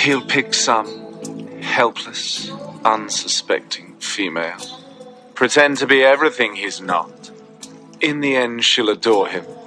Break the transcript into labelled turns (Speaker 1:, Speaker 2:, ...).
Speaker 1: He'll pick some helpless, unsuspecting female. Pretend to be everything he's not. In the end, she'll adore him